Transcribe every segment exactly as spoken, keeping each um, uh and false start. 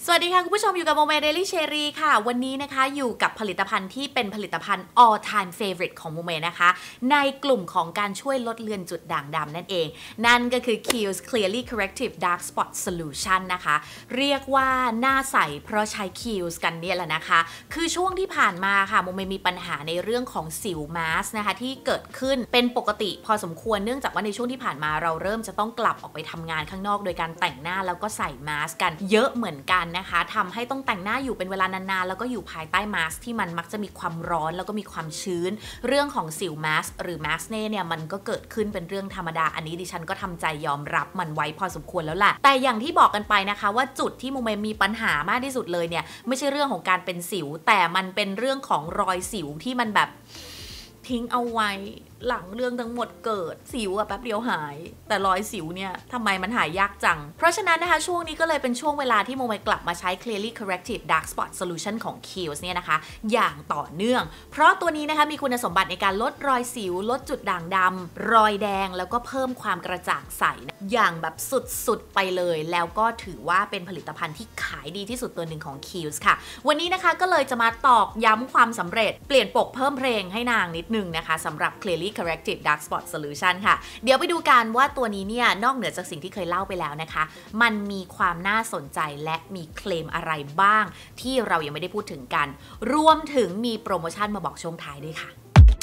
สวัสดีค่ะคุณผู้ชมอยู่กับโมเมเดลี่เชอรี่ค่ะวันนี้นะคะอยู่กับผลิตภัณฑ์ที่เป็นผลิตภัณฑ์ all time favorite ของโมเมนะคะในกลุ่มของการช่วยลดเลือนจุดด่างดำนั่นเองนั่นก็คือ Kiehl's Clearly Corrective Dark Spot Solution นะคะเรียกว่าหน้าใสเพราะใช้ Kiehl's กันเนี่ยแหละนะคะคือช่วงที่ผ่านมาค่ะโมเมมีปัญหาในเรื่องของสิวมาสนะคะที่เกิดขึ้นเป็นปกติพอสมควรเนื่องจากว่าในช่วงที่ผ่านมาเราเริ่มจะต้องกลับออกไปทำงานข้างนอกโดยการแต่งหน้าแล้วก็ใส่มาสกันเยอะเหมือนกันนะคะทำให้ต้องแต่งหน้าอยู่เป็นเวลานานๆแล้วก็อยู่ภายใต้มาสที่มันมักจะมีความร้อนแล้วก็มีความชื้นเรื่องของสิวมาสหรือมาสเน่เนี่ยมันก็เกิดขึ้นเป็นเรื่องธรรมดาอันนี้ดิฉันก็ทำใจยอมรับมันไว้พอสมควรแล้วแหละแต่อย่างที่บอกกันไปนะคะว่าจุดที่โมเมมีปัญหามากที่สุดเลยเนี่ยไม่ใช่เรื่องของการเป็นสิวแต่มันเป็นเรื่องของรอยสิวที่มันแบบทิ้งเอาไว้หลังเรื่องทั้งหมดเกิดสิวอะแป๊บเดียวหายแต่รอยสิวเนี่ยทำไมมันหายยากจังเพราะฉะนั้นนะคะช่วงนี้ก็เลยเป็นช่วงเวลาที่โมเมกลับมาใช้ Clearly Corrective Dark Spot Solution ของ Kiehl's เนี่ยนะคะอย่างต่อเนื่องเพราะตัวนี้นะคะมีคุณสมบัติในการลดรอยสิวลดจุดด่างดำรอยแดงแล้วก็เพิ่มความกระจ่างใสอย่างแบบสุดๆไปเลยแล้วก็ถือว่าเป็นผลิตภัณฑ์ที่ขายดีที่สุดตัวหนึ่งของ Kiehl's ค่ะวันนี้นะคะก็เลยจะมาตอกย้ำความสำเร็จเปลี่ยนปกเพิ่มเพลงให้นางนิดนึงนะคะสำหรับ Clearly Corrective Dark Spot Solution ค่ะเดี๋ยวไปดูกันว่าตัวนี้เนี่ยนอกเหนือจากสิ่งที่เคยเล่าไปแล้วนะคะมันมีความน่าสนใจและมีเคลมอะไรบ้างที่เรายังไม่ได้พูดถึงกันรวมถึงมีโปรโมชั่นมาบอกช่วงท้ายด้วยค่ะ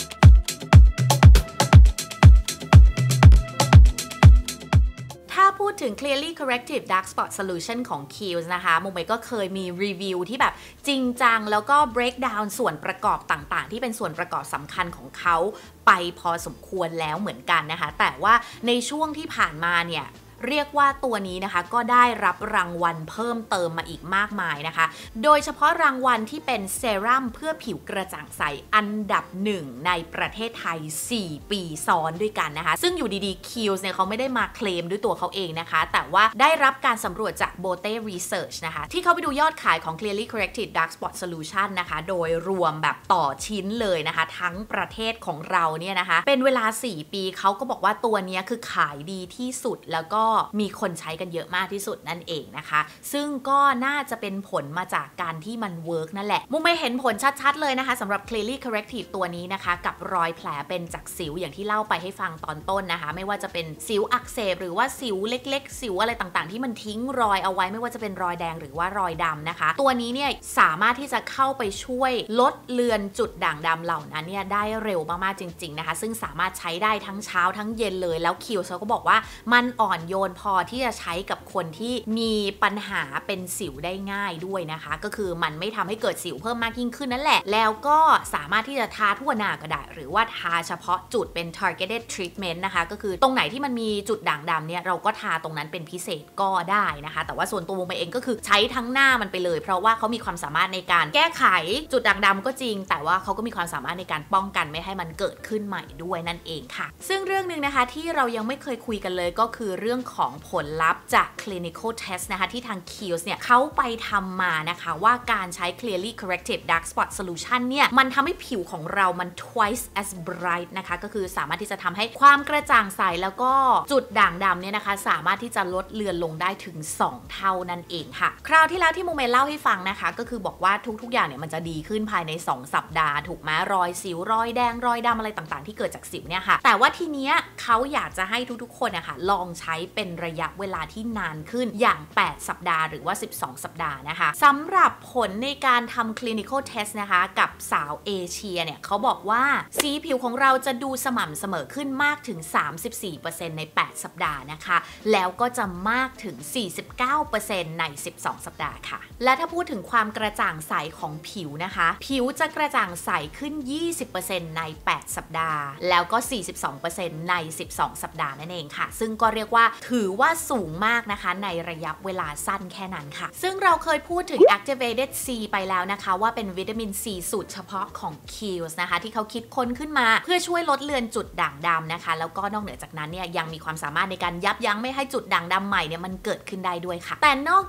ถ้าพูดถึง Clearly Corrective Dark Spot Solution ของ Kiehl's นะคะโมเมก็เคยมีรีวิวที่แบบจริงจังแล้วก็ break down ส่วนประกอบต่างๆที่เป็นส่วนประกอบสำคัญของเขาไปพอสมควรแล้วเหมือนกันนะคะแต่ว่าในช่วงที่ผ่านมาเนี่ยเรียกว่าตัวนี้นะคะก็ได้รับรางวัลเพิ่มเติมมาอีกมากมายนะคะโดยเฉพาะรางวัลที่เป็นเซรั่มเพื่อผิวกระจ่างใสอันดับหนึ่งในประเทศไทยสี่ปีซ้อนด้วยกันนะคะซึ่งอยู่ดีๆ Kiehl's เนี่ยเขาไม่ได้มาเคลมด้วยตัวเขาเองนะคะแต่ว่าได้รับการสำรวจจาก Bote Research นะคะที่เขาไปดูยอดขายของ Clearly Corrective Dark Spot Solution นะคะโดยรวมแบบต่อชิ้นเลยนะคะทั้งประเทศของเราเนี่ยนะคะเป็นเวลาสี่ปีเขาก็บอกว่าตัวนี้คือขายดีที่สุดแล้วก็มีคนใช้กันเยอะมากที่สุดนั่นเองนะคะซึ่งก็น่าจะเป็นผลมาจากการที่มันเวิร์กนั่นแหละมุมไม่เห็นผลชัดๆเลยนะคะสำหรับ Clearly Corrective ตัวนี้นะคะกับรอยแผลเป็นจากสิวอย่างที่เล่าไปให้ฟังตอนต้นนะคะไม่ว่าจะเป็นสิวอักเสบหรือว่าสิวเล็กๆสิวอะไรต่างๆที่มันทิ้งรอยเอาไว้ไม่ว่าจะเป็นรอยแดงหรือว่ารอยดำนะคะตัวนี้เนี่ยสามารถที่จะเข้าไปช่วยลดเลือนจุดด่างดำเหล่านั้นเนี่ยได้เร็วมากๆจริงๆนะคะซึ่งสามารถใช้ได้ทั้งเช้าทั้งเย็นเลยแล้ว Kiehl's เขาก็บอกว่ามันอ่อนโยนพอที่จะใช้กับคนที่มีปัญหาเป็นสิวได้ง่ายด้วยนะคะก็คือมันไม่ทำให้เกิดสิวเพิ่มมากยิ่งขึ้นนั่นแหละแล้วก็สามารถที่จะทาทั่วหน้าก็ได้หรือว่าทาเฉพาะจุดเป็น targeted treatment นะคะก็คือตรงไหนที่มันมีจุดด่างดำเนี่ยเราก็ทาตรงนั้นเป็นพิเศษก็ได้นะคะแต่ว่าส่วนตัวโมเองก็คือใช้ทั้งหน้ามันไปเลยเพราะว่าเขามีความสามารถในการแก้ไขจุดด่างดำก็จริงแต่ว่าเขาก็มีความสามารถในการป้องกันไม่ให้มันเกิดขึ้นใหม่ด้วยนั่นเองค่ะซึ่งเรื่องนึงนะคะที่เรายังไม่เคยคุยกันเลยก็คือเรื่องของผลลัพธ์จาก clinical test นะคะที่ทาง Kiehl's เนี่ยเขาไปทำมานะคะว่าการใช้ Clearly Corrective Dark Spot Solution เนี่ยมันทำให้ผิวของเรามัน twice as bright นะคะก็คือสามารถที่จะทำให้ความกระจ่างใสแล้วก็จุดด่างดำเนี่ยนะคะสามารถที่จะลดเลือนลงได้ถึงสองเท่านั่นเองค่ะคราวที่แล้วที่โมเมเล่าให้ฟังนะคะก็คือบอกว่าทุกๆอย่างเนี่ยมันจะดีขึ้นภายในสองสัปดาห์ถูกไหมรอยสิวรอยแดงรอยดำอะไรต่างๆที่เกิดจากสิวเนี่ยค่ะแต่ว่าทีเนี้ยเขาอยากจะให้ทุกๆคนนะคะลองใช้เป็นระยะเวลาที่นานขึ้นอย่างแปดสัปดาห์หรือว่าสิบสองสัปดาห์นะคะสำหรับผลในการทำ clinical test นะคะกับสาวเอเชียเนี่ยเขาบอกว่าสีผิวของเราจะดูสม่ำเสมอขึ้นมากถึง สามสิบสี่เปอร์เซ็นต์ ในแปดสัปดาห์นะคะแล้วก็จะมากถึง สี่สิบเก้าเปอร์เซ็นต์ ในสิบสองสัปดาห์ค่ะและถ้าพูดถึงความกระจ่างใสของผิวนะคะผิวจะกระจ่างใสขึ้น ยี่สิบเปอร์เซ็นต์ ในแปดสัปดาห์แล้วก็ สี่สิบสองเปอร์เซ็นต์ ในสิบสองสัปดาห์นั่นเองค่ะซึ่งก็เรียกว่าถือว่าสูงมากนะคะในระยะเวลาสั้นแค่นั้นค่ะซึ่งเราเคยพูดถึง Activated C ไปแล้วนะคะว่าเป็นวิตามิน C สูตรเฉพาะของ Kiehl's นะคะที่เขาคิดค้นขึ้นมาเพื่อช่วยลดเลือนจุดด่างดำนะคะแล้วก็นอกเหนือจากนั้นเนี่ยยังมีความสามารถในการยับยั้งไม่ให้จุดด่างดำใหม่เนี่ยมันเกิดขึ้นได้ด้วยค่ะแต่นอกจาก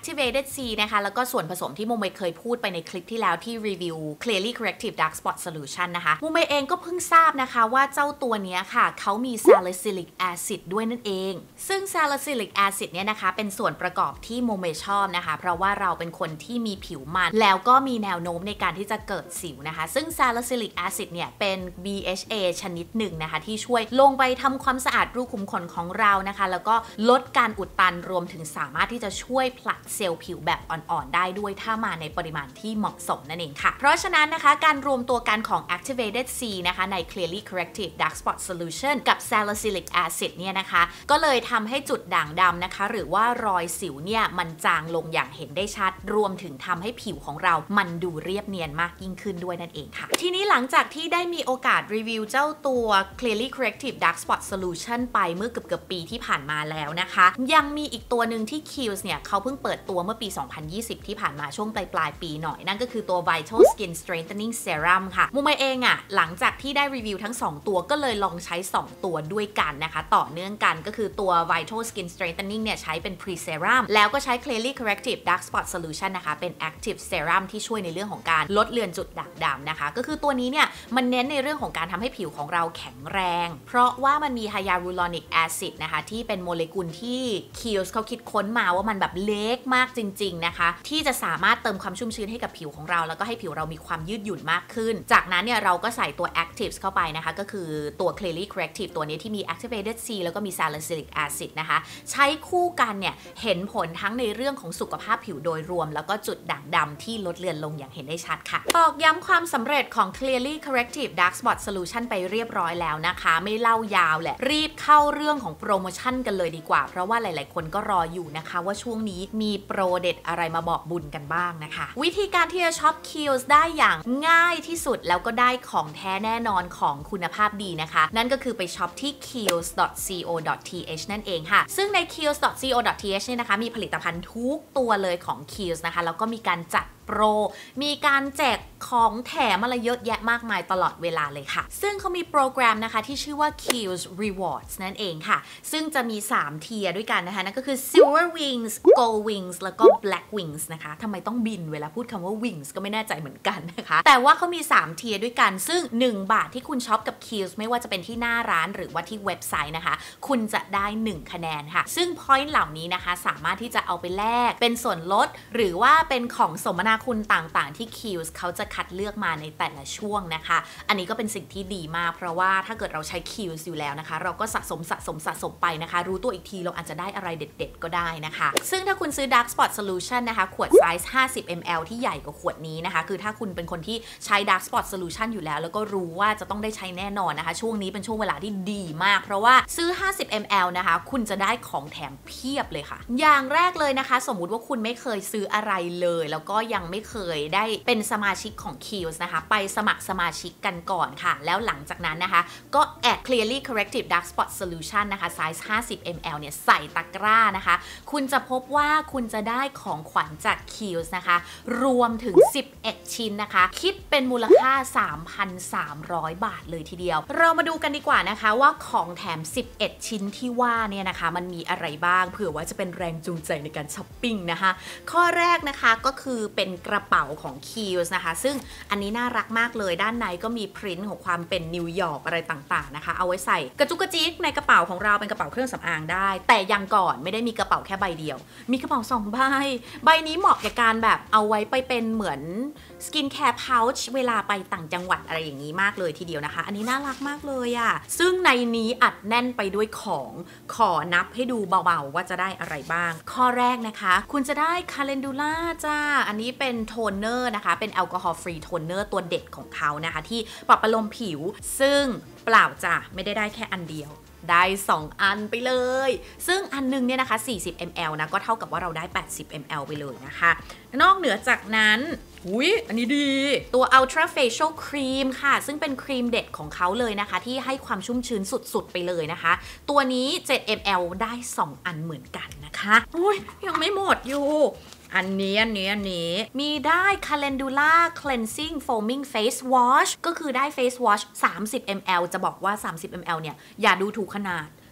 activated C นะคะแล้วก็ส่วนผสมที่โมเมเคยพูดไปในคลิปที่แล้วที่รีวิว Clearly Corrective Dark Spot Solution นะคะโมเมเองก็เพิ่งทราบนะคะว่าเจ้าตัวนี้ค่ะเขามี salicylic acid ด้วยนั่นเองซึ่ง salicylic acid เนี่ยนะคะเป็นส่วนประกอบที่โมเมชอบนะคะเพราะว่าเราเป็นคนที่มีผิวมันแล้วก็มีแนวโน้มในการที่จะเกิดสิวนะคะซึ่ง salicylic acid เนี่ยเป็น บี เอช เอ ชนิดหนึ่งนะคะที่ช่วยลงไปทำความสะอาดรูขุมขนของเรานะคะแล้วก็ลดการอุดตันรวมถึงสามารถที่จะช่วยผลัดเซลล์ผิวแบบอ่อนๆได้ด้วยถ้ามาในปริมาณที่เหมาะสมนั่นเองค่ะเพราะฉะนั้นนะคะการรวมตัวกันของ activated C นะคะใน Clearly Corrective Dark Spot Solution กับ salicylic acid เนี่ยนะคะก็เลยทำให้จุดด่างดำนะคะหรือว่ารอยสิวเนี่ยมันจางลงอย่างเห็นได้ชัดรวมถึงทำให้ผิวของเรามันดูเรียบเนียนมากยิ่งขึ้นด้วยนั่นเองค่ะทีนี้หลังจากที่ได้มีโอกาสรีวิวเจ้าตัว Clearly Corrective Dark Spot Solution ไปเมื่อเกือบๆปีที่ผ่านมาแล้วนะคะยังมีอีกตัวหนึ่งที่ Kiehl's เนี่ยเขาเพิ่งเปิดตัวเมื่อปี สองพันยี่สิบ ที่ผ่านมาช่วงปลายปลายปีหน่อยนั่นก็คือตัว Vital Skin Strengthening Serum ค่ะมุมเองอะหลังจากที่ได้รีวิวทั้งสองตัวก็เลยลองใช้สองตัวด้วยกันนะคะต่อเนื่องกันก็คือตัว Vital Skin Strengthening เนี่ยใช้เป็น Pre Serum แล้วก็ใช้ Clearly Corrective Dark Spot Solution นะคะเป็น Active Serum ที่ช่วยในเรื่องของการลดเลือนจุดด่างดำนะคะก็คือตัวนี้เนี่ยมันเน้นในเรื่องของการทำให้ผิวของเราแข็งแรงเพราะว่ามันมี Hyaluronic Acid นะคะที่เป็นโมเลกุลที่ Kiehl's เขาคิดค้นมาว่ามันแบบเล็กมากจริงๆนะคะที่จะสามารถเติมความชุ่มชื้นให้กับผิวของเราแล้วก็ให้ผิวเรามีความยืดหยุ่นมากขึ้นจากนั้นเนี่ยเราก็ใส่ตัว Actives เข้าไปนะคะก็คือตัว Clearly Corrective ตัวนี้ที่มี Activated C แล้วก็มี Salicylic Acid นะคะใช้คู่กันเนี่ยเห็นผลทั้งในเรื่องของสุขภาพผิวโดยรวมแล้วก็จุดด่างดำที่ลดเลือนลงอย่างเห็นได้ชัดค่ะตอกย้ำความสำเร็จของ Clearly Corrective Dark Spot Solution ไปเรียบร้อยแล้วนะคะไม่เล่ายาวแหละรีบเข้าเรื่องของโปรโมชั่นกันเลยดีกว่าเพราะว่าหลายๆคนก็รออยู่นะคะว่าช่วงนี้มีโปรเด็ดอะไรมาบอกบุญกันบ้างนะคะวิธีการที่จะช็อป Kiehl's ได้อย่างง่ายที่สุดแล้วก็ได้ของแท้แน่นอนของคุณภาพดีนะคะนั่นก็คือไปช็อปที่ kiehl's dot co dot th นั่นเองค่ะซึ่งใน kiehl's dot co dot th เนี่ยนะคะมีผลิตภัณฑ์ทุกตัวเลยของ Kiehl's นะคะแล้วก็มีการจัดโปรมีการแจกของแถมอะไรเยอะแยะมากมายตลอดเวลาเลยค่ะซึ่งเขามีโปรแกรมนะคะที่ชื่อว่า Kiehl's Rewards นั่นเองค่ะซึ่งจะมีสามเทียร์ด้วยกันนะคะนั่นก็คือ Silver Wings Gold Wings แล้วก็ Black Wings นะคะทำไมต้องบินเวลาพูดคำว่า Wings ก็ไม่แน่ใจเหมือนกันนะคะแต่ว่าเขามีสามเทียร์ด้วยกันซึ่งหนึ่งบาทที่คุณช็อปกับ Kiehl's ไม่ว่าจะเป็นที่หน้าร้านหรือว่าที่เว็บไซต์นะคะคุณจะได้หนึ่งคะแนนค่ะซึ่ง point เหล่านี้นะคะสามารถที่จะเอาไปแลกเป็นส่วนลดหรือว่าเป็นของสมนาคุณต่างๆที่ Kiehl's เขาจะคัดเลือกมาในแต่ละช่วงนะคะอันนี้ก็เป็นสิ่งที่ดีมากเพราะว่าถ้าเกิดเราใช้ Kiehl's อยู่แล้วนะคะเราก็สะสมสะสมสะสมไปนะคะรู้ตัวอีกทีเราอาจจะได้อะไรเด็ดๆก็ได้นะคะซึ่งถ้าคุณซื้อ Dark Spot Solution นะคะขวดไซส์ห้าสิบมิลลิลิตร ที่ใหญ่กว่าขวดนี้นะคะคือถ้าคุณเป็นคนที่ใช้ Dark Spot Solution อยู่แล้วแล้วก็รู้ว่าจะต้องได้ใช้แน่นอนนะคะช่วงนี้เป็นช่วงเวลาที่ดีมากเพราะว่าซื้อห้าสิบมิลลิลิตร นะคะคุณจะได้ของแถมเพียบเลยค่ะอย่างแรกเลยนะคะสมมุติว่าคุณไม่เคยซื้ออะไรเลยแล้วก็ยังไม่เคยได้เป็นสมาชิกของ Kiehl's นะคะไปสมัครสมาชิกกันก่อนค่ะแล้วหลังจากนั้นนะคะก็แอด Clearly Corrective Dark Spot Solution นะคะไซส์ห้าสิบมิลลิลิตร เนี่ยใส่ตะกร้านะคะคุณจะพบว่าคุณจะได้ของขวัญจาก Kiehl's นะคะรวมถึงสิบเอ็ดชิ้นนะคะคิดเป็นมูลค่า สามพันสามร้อย บาทเลยทีเดียวเรามาดูกันดีกว่านะคะว่าของแถมสิบเอ็ดชิ้นที่ว่าเนี่ยนะคะมันมีอะไรบ้างเผื่อว่าจะเป็นแรงจูงใจในการช้อปปิ้งนะคะข้อแรกนะคะก็คือเป็นกระเป๋าของ Kiehl's นะคะซึ่งอันนี้น่ารักมากเลยด้านในก็มีพริ้นท์ของความเป็นนิวยอร์กอะไรต่างๆนะคะเอาไว้ใส่กระจุกกระจิกในกระเป๋าของเราเป็นกระเป๋าเครื่องสำอางได้แต่ยังก่อนไม่ได้มีกระเป๋าแค่ใบเดียวมีกระเป๋าสองใบใบนี้เหมาะกับการแบบเอาไว้ไปเป็นเหมือนสกินแคร์พาวช์เวลาไปต่างจังหวัดอะไรอย่างนี้มากเลยทีเดียวนะคะอันนี้น่ารักมากเลยอะซึ่งในนี้อัดแน่นไปด้วยของขอนับให้ดูเบาๆว่าจะได้อะไรบ้างข้อแรกนะคะคุณจะได้คาเลนดูล่าจ้าอันนี้เป็นโทนเนอร์นะคะเป็นแอลกอฮอล์ฟรีโทนเนอร์ตัวเด็ดของเขานะคะที่ปรับประโลมผิวซึ่งเปล่าจ้ะไม่ได้ได้แค่อันเดียวได้สองอันไปเลยซึ่งอันนึงเนี่ยนะคะสี่สิบมิลลิลิตร นะก็เท่ากับว่าเราได้แปดสิบมิลลิลิตร ไปเลยนะคะนอกเหนือจากนั้นอุ๊ยอันนี้ดีตัว Ultra Facial Cream ค่ะซึ่งเป็นครีมเด็ดของเขาเลยนะคะที่ให้ความชุ่มชื้นสุดๆไปเลยนะคะตัวนี้เจ็ดมิลลิลิตร ได้สองอันเหมือนกันนะคะอุ๊ยยังไม่หมดอยู่อันนี้อันนี้อันนี้มีได้ Calendula Cleansing Foaming Face Wash ก็คือได้ Face Wash สามสิบมิลลิลิตร จะบอกว่าสามสิบมิลลิลิตร เนี่ยอย่าดูถูกขนาด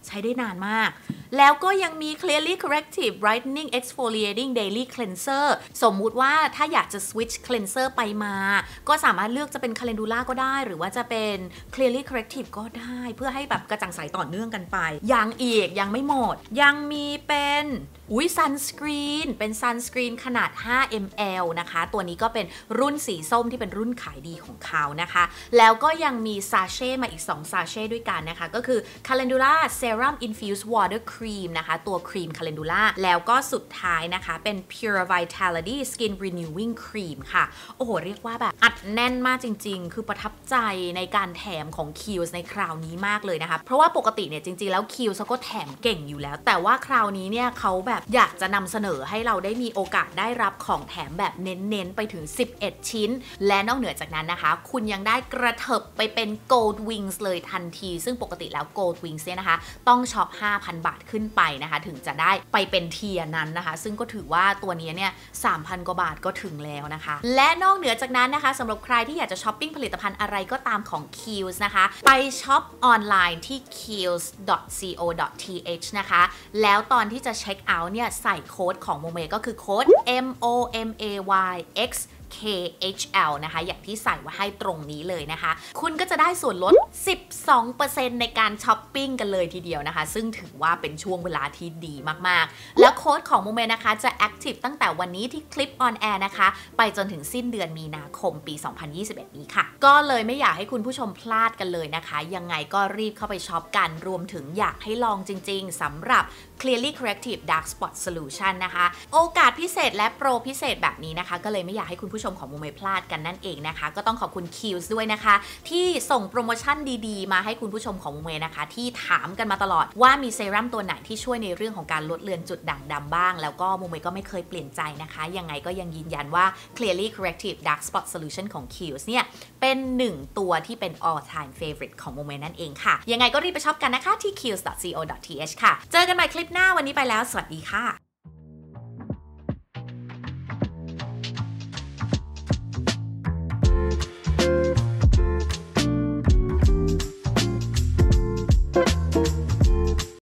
ใช้ได้นานมากแล้วก็ยังมี Clearly Corrective Brightening Exfoliating Daily Cleanser สมมุติว่าถ้าอยากจะ switch cleanser ไปมาก็สามารถเลือกจะเป็น Calendula ก็ได้หรือว่าจะเป็น Clearly Corrective ก็ได้เพื่อให้แบบกระจ่างใสต่อเนื่องกันไปยังอีกยังไม่หมดยังมีเป็นอุ้ย Sunscreen เป็น Sunscreen ขนาด ห้า มิลลิลิตร นะคะตัวนี้ก็เป็นรุ่นสีส้มที่เป็นรุ่นขายดีของเขานะคะแล้วก็ยังมีซาเช่มาอีกสองซาเช่ด้วยกันนะคะก็คือ Calendula Serum Infused Water Cream นะคะตัวครีม Calendula แล้วก็สุดท้ายนะคะเป็น Pure Vitality Skin Renewing Cream ค่ะโอ้โหเรียกว่าแบบอัดแน่นมากจริงๆคือประทับใจในการแถมของ Kiehl's ในคราวนี้มากเลยนะคะเพราะว่าปกติเนี่ยจริงๆแล้ว Kiehl's เขาก็แถมเก่งอยู่แล้วแต่ว่าคราวนี้เนี่ยเขาแบบอยากจะนำเสนอให้เราได้มีโอกาสได้รับของแถมแบบเน้นๆไปถึงสิบเอ็ดชิ้นและนอกเหนือจากนั้นนะคะคุณยังได้กระเถิบไปเป็น Gold Wings เลยทันทีซึ่งปกติแล้ว Gold Wings เนี่ยนะคะต้องช็อป ห้าพัน บาทขึ้นไปนะคะถึงจะได้ไปเป็นเทียร์นั้นนะคะซึ่งก็ถือว่าตัวนี้เนี่ย สามพัน กว่าบาทก็ถึงแล้วนะคะและนอกเหนือจากนั้นนะคะสำหรับใครที่อยากจะช้อปปิ้งผลิตภัณฑ์อะไรก็ตามของ Kiehl's นะคะไปช็อปออนไลน์ที่ kiehl's dot co dot th นะคะแล้วตอนที่จะเช็คเอาท์เนี่ยใส่โค้ดของโมเมก็คือโค้ด M O M A Y Xเค เอช แอล นะคะอย่างที่ใส่ไว้ให้ตรงนี้เลยนะคะคุณก็จะได้ส่วนลด สิบสองเปอร์เซ็นต์ ในการช้อปปิ้งกันเลยทีเดียวนะคะซึ่งถือว่าเป็นช่วงเวลาที่ดีมากๆแล้วโค้ดของโมเมนะคะจะ active ตั้งแต่วันนี้ที่คลิป on air นะคะไปจนถึงสิ้นเดือนมีนาคมปี สองพันยี่สิบเอ็ด นี้ค่ะก็เลยไม่อยากให้คุณผู้ชมพลาดกันเลยนะคะยังไงก็รีบเข้าไปช็อปกันรวมถึงอยากให้ลองจริงๆสำหรับ Clearly Corrective Dark Spot Solution นะคะโอกาสพิเศษและโปรพิเศษแบบนี้นะคะก็เลยไม่อยากให้คุณผู้ชมของโมไม่พลาดกันนั่นเองนะคะก็ต้องขอบคุณ Kiehl's ด้วยนะคะที่ส่งโปรโมชั่นดีๆมาให้คุณผู้ชมของโมเมนะคะที่ถามกันมาตลอดว่ามีเซรั่มตัวไหนที่ช่วยในเรื่องของการลดเลือนจุดด่างดำบ้างแล้วก็โมเมก็ไม่เคยเปลี่ยนใจนะคะยังไงก็ยังยืนยันว่า Clearly Corrective Dark Spot Solution ของ Kiehl's เนี่ยเป็นหนึ่งตัวที่เป็น all time favorite ของโมเมนั่นเองค่ะยังไงก็รีบไปช็อปกันนะคะที่ kiehl's dot co dot th ค่ะเจอกันใหม่คลิปหน้าวันนี้ไปแล้วสวัสดีค่ะ